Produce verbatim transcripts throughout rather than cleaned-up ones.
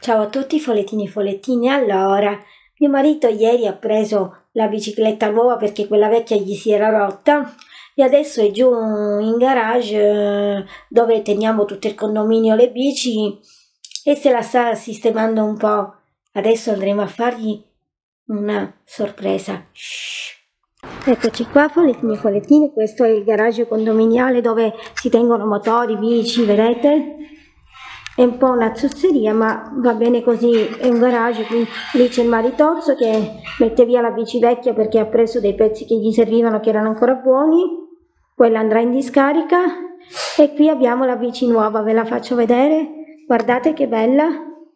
Ciao a tutti follettini e follettine. Allora, mio marito ieri ha preso la bicicletta nuova perché quella vecchia gli si era rotta e adesso è giù in garage eh, dove teniamo tutto il condominio le bici e se la sta sistemando un po'. Adesso andremo a fargli una sorpresa. Shhh. Eccoci qua follettini e follettine, questo è il garage condominiale dove si tengono motori, bici, vedete? È un po' una zozzeria, ma va bene così, è un garage, quindi lì c'è il maritozzo che mette via la bici vecchia perché ha preso dei pezzi che gli servivano che erano ancora buoni, quella andrà in discarica e qui abbiamo la bici nuova, ve la faccio vedere, guardate che bella,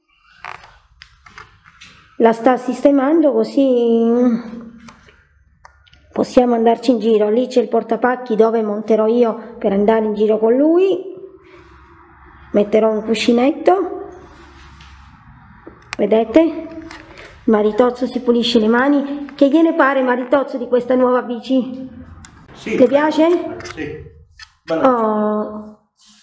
la sta sistemando così possiamo andarci in giro. Lì c'è il portapacchi dove monterò io per andare in giro con lui. Metterò un cuscinetto, vedete? Il maritozzo si pulisce le mani. Che gliene pare, maritozzo, di questa nuova bici? Sì. Ti piace? Sì. Oh.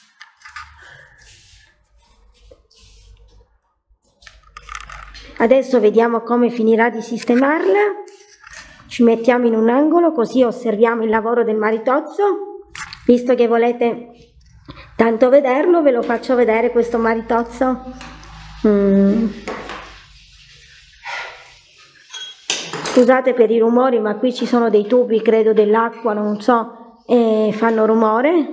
Adesso vediamo come finirà di sistemarla. Ci mettiamo in un angolo così osserviamo il lavoro del maritozzo. Visto che volete tanto vederlo, ve lo faccio vedere questo maritozzo. Mm. Scusate per i rumori, ma qui ci sono dei tubi, credo dell'acqua, non so, e fanno rumore.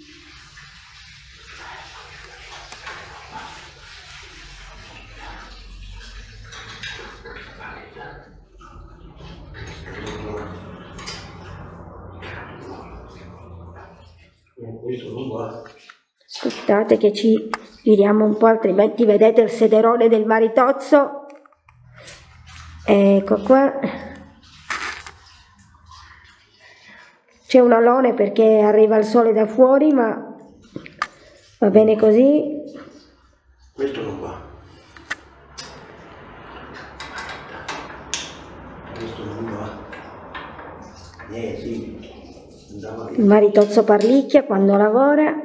Aspettate che ci giriamo un po', altrimenti vedete il sederone del maritozzo. Ecco qua. C'è un alone perché arriva il sole da fuori, ma va bene così. Questo non va. Questo non va. Eh sì. Il maritozzo parlicchia quando lavora.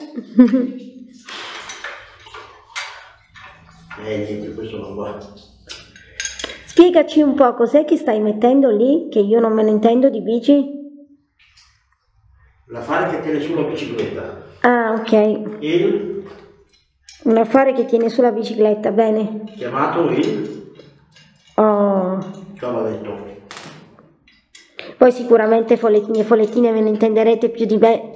Eh niente, questo non va. Spiegaci un po' cos'è che stai mettendo lì, che io non me ne intendo di bici. L'affare che tiene sulla bicicletta. Ah, ok. Il Un affare che tiene sulla bicicletta, bene. chiamato il Oh. cavalletto. Poi sicuramente follettini e follettine ve ne intenderete più di me.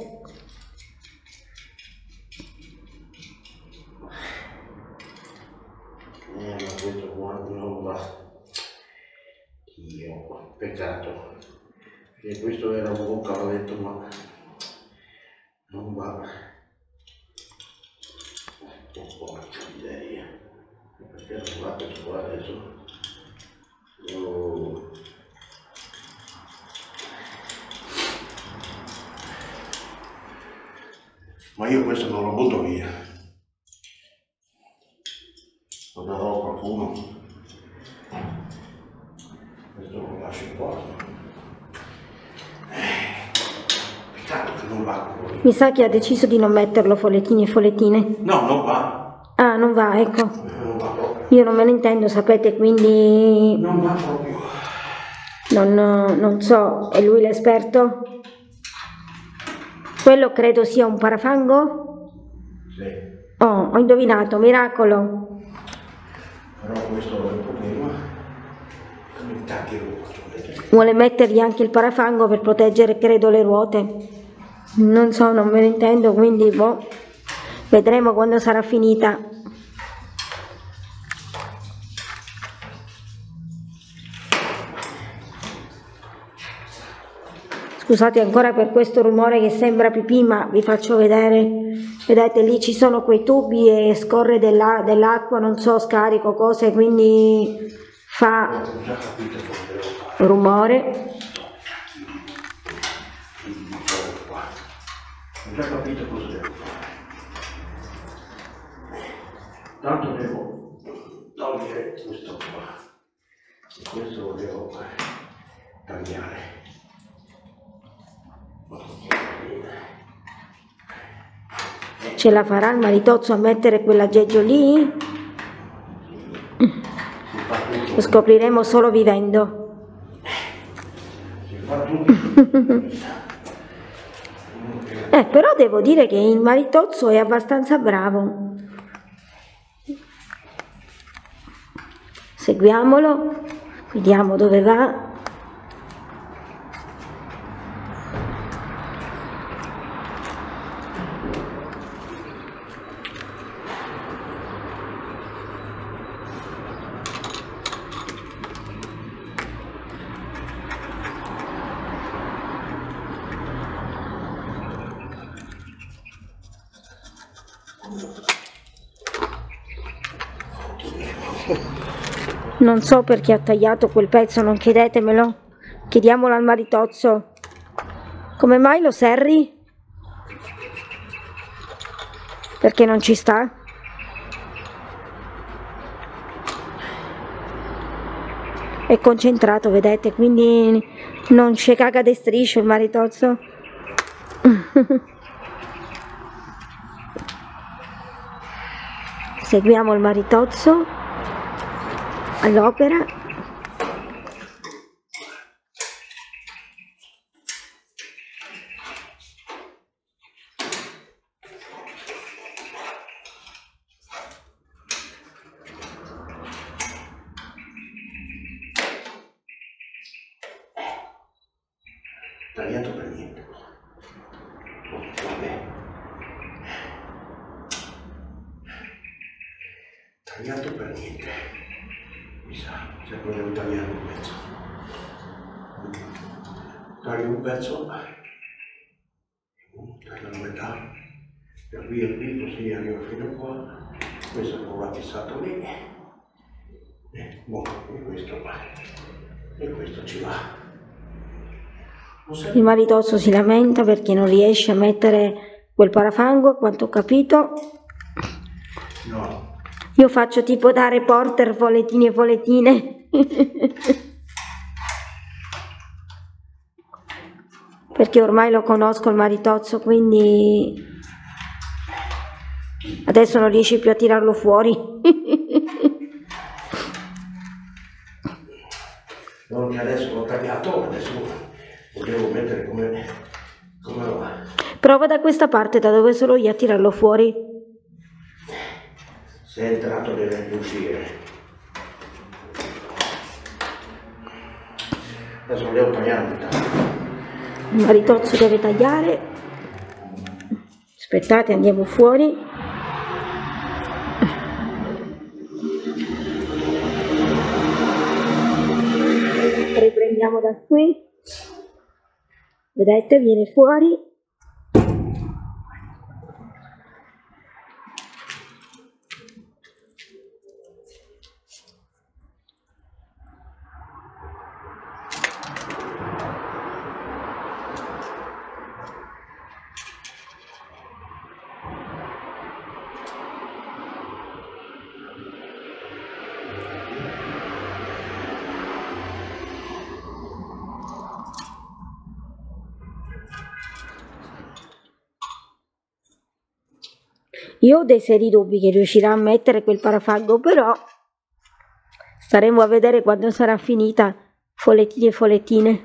Eh, ma questo qua non va. Dio, peccato. Perché questo era un buon cavalletto, ma non va. Oh, porca miseria. Perché non va questo qua adesso? Oh. Ma io questo non lo butto via. Lo darò a qualcuno. Questo lo lascio in porta. Peccato che non va quello. Mi sa che ha deciso di non metterlo follettini e follettine. No, non va. Ah, non va, ecco. Non va proprio. Io non me ne intendo, sapete, quindi Non va proprio. non, non so, è lui l'esperto? Quello credo sia un parafango? Sì. Oh, ho indovinato, miracolo. Però questo è il problema. Come cacchio lo faccio vedere? Vuole mettergli anche il parafango per proteggere, credo, le ruote. Non so, non me ne intendo, quindi boh, vedremo quando sarà finita. Scusate ancora per questo rumore che sembra pipì, ma vi faccio vedere. Vedete, lì ci sono quei tubi e scorre dell'acqua, dell non so, scarico cose, quindi fa rumore. Ho già capito cosa devo fare. Tanto devo togliere questo qua. E questo lo devo tagliare. Ce la farà il maritozzo a mettere quell'aggeggio lì? Lo scopriremo solo vivendo. Eh, però devo dire che il maritozzo è abbastanza bravo. Seguiamolo, vediamo dove va. Non so perché ha tagliato quel pezzo, non chiedetemelo. Chiediamolo al maritozzo. Come mai lo serri? Perché non ci sta? È concentrato, vedete, quindi non ci caga de striscio il maritozzo. Seguiamo il maritozzo all'opera. Tagliato per niente. Oh, vabbè. Tagliato per niente. Mi sa, se volevo tagliare un pezzo. Taglio un pezzo, taglio la metà, e qui e qui così arrivo fino qua. Questo non va fissato lì. E, boh, e questo va. E questo ci va. Il maritozzo si lamenta perché non riesce a mettere quel parafango, a quanto ho capito. No. Io faccio tipo da reporter, folettini e folettine. Perché ormai lo conosco il maritozzo, quindi adesso non riesci più a tirarlo fuori. Non che adesso l'ho tagliato, adesso lo devo mettere come, come va. Prova da questa parte, da dove sono io, a tirarlo fuori. Se è entrato deve uscire. Adesso lo devo tagliare a metà. Il maritozzo deve tagliare. Aspettate, andiamo fuori. Riprendiamo da qui. Vedete, viene fuori. Io ho dei seri dubbi che riuscirà a mettere quel parafango, però staremo a vedere quando sarà finita, folettini e folettine.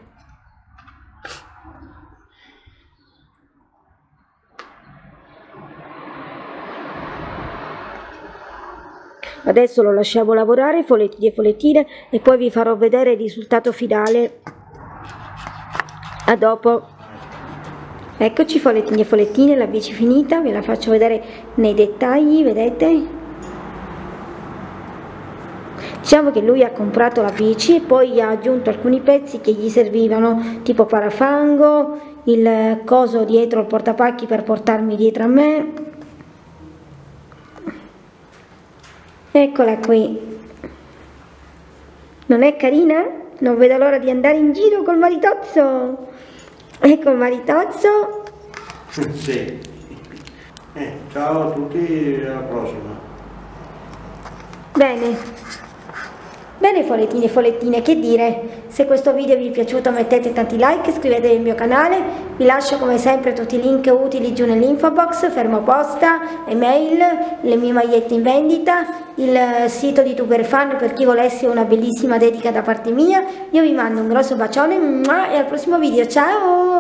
Adesso lo lasciamo lavorare, folettini e folettine, e poi vi farò vedere il risultato finale. A dopo. Eccoci, folettini e folettine, la bici finita, ve la faccio vedere nei dettagli, vedete? Diciamo che lui ha comprato la bici e poi ha aggiunto alcuni pezzi che gli servivano, tipo parafango, il coso dietro il portapacchi per portarmi dietro a me. Eccola qui. Non è carina? Non vedo l'ora di andare in giro col maritozzo. Ecco il maritozzo. Sì. Eh, ciao a tutti, alla prossima. Bene. Bene, folettine e folettine, che dire? Se questo video vi è piaciuto mettete tanti like, iscrivetevi al mio canale, vi lascio come sempre tutti i link utili giù nell'info box, fermo posta, email, le mie magliette in vendita, il sito di Tuberfan per chi volesse una bellissima dedica da parte mia. Io vi mando un grosso bacione e al prossimo video, ciao!